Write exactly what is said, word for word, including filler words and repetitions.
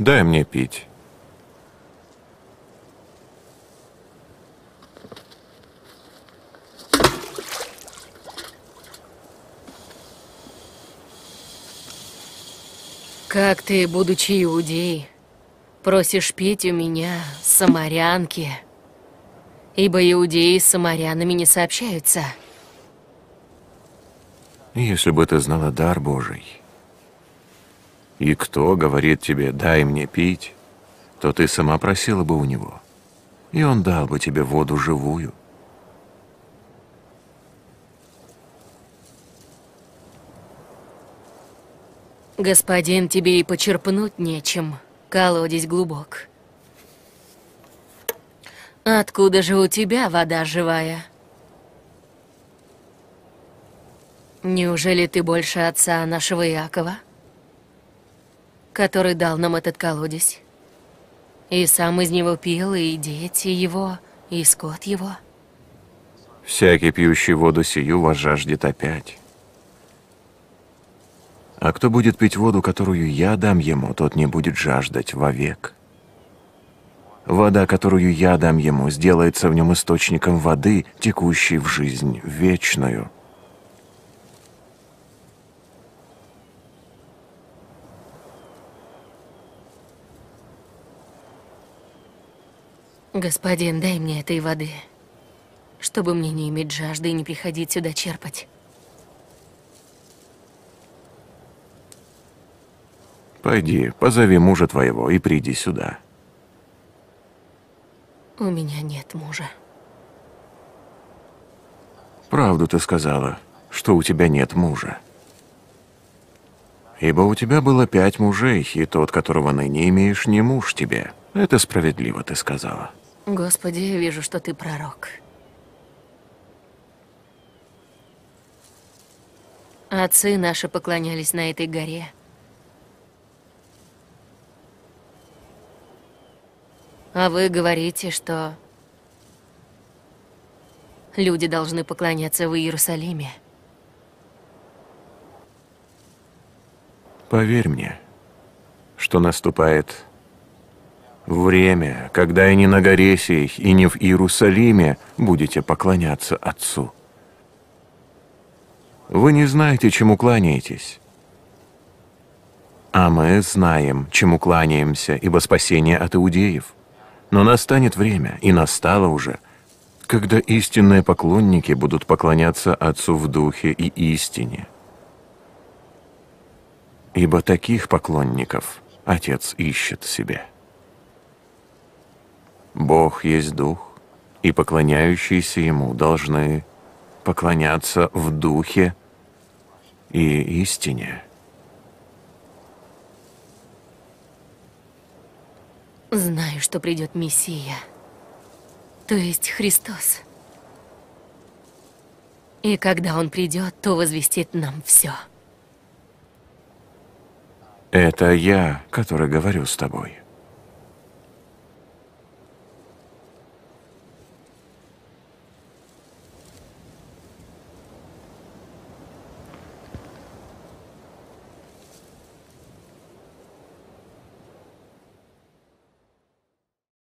Дай мне пить. Как ты, будучи иудей, просишь пить у меня, самарянки, ибо иудеи с самарянами не сообщаются. Если бы ты знала дар Божий, и кто говорит тебе «дай мне пить», то ты сама просила бы у него, и он дал бы тебе воду живую. Господин, тебе и почерпнуть нечем, колодец глубок. Откуда же у тебя вода живая? Неужели ты больше отца нашего Иакова, который дал нам этот колодец? И сам из него пил, и дети его, и скот его. Всякий, пьющий воду сию, возжаждет опять. А кто будет пить воду, которую я дам ему, тот не будет жаждать вовек. Вода, которую я дам ему, сделается в нем источником воды, текущей в жизнь вечную. Господин, дай мне этой воды, чтобы мне не иметь жажды и не приходить сюда черпать. Пойди, позови мужа твоего и приди сюда. У меня нет мужа. Правду ты сказала, что у тебя нет мужа. Ибо у тебя было пять мужей, и тот, которого ныне имеешь, не муж тебе. Это справедливо, ты сказала. Господи, я вижу, что ты пророк. Отцы наши поклонялись на этой горе. А вы говорите, что люди должны поклоняться в Иерусалиме. Поверь мне, что наступает время, когда и не на горе сей, и не в Иерусалиме будете поклоняться Отцу. Вы не знаете, чему кланяетесь. А мы знаем, чему кланяемся, ибо спасение от иудеев. Но настанет время, и настало уже, когда истинные поклонники будут поклоняться Отцу в Духе и истине. Ибо таких поклонников Отец ищет себе. Бог есть Дух, и поклоняющиеся Ему должны поклоняться в Духе и истине. Знаю, что придет Мессия, то есть Христос. И когда Он придет, то возвестит нам все. Это я, который говорю с тобой.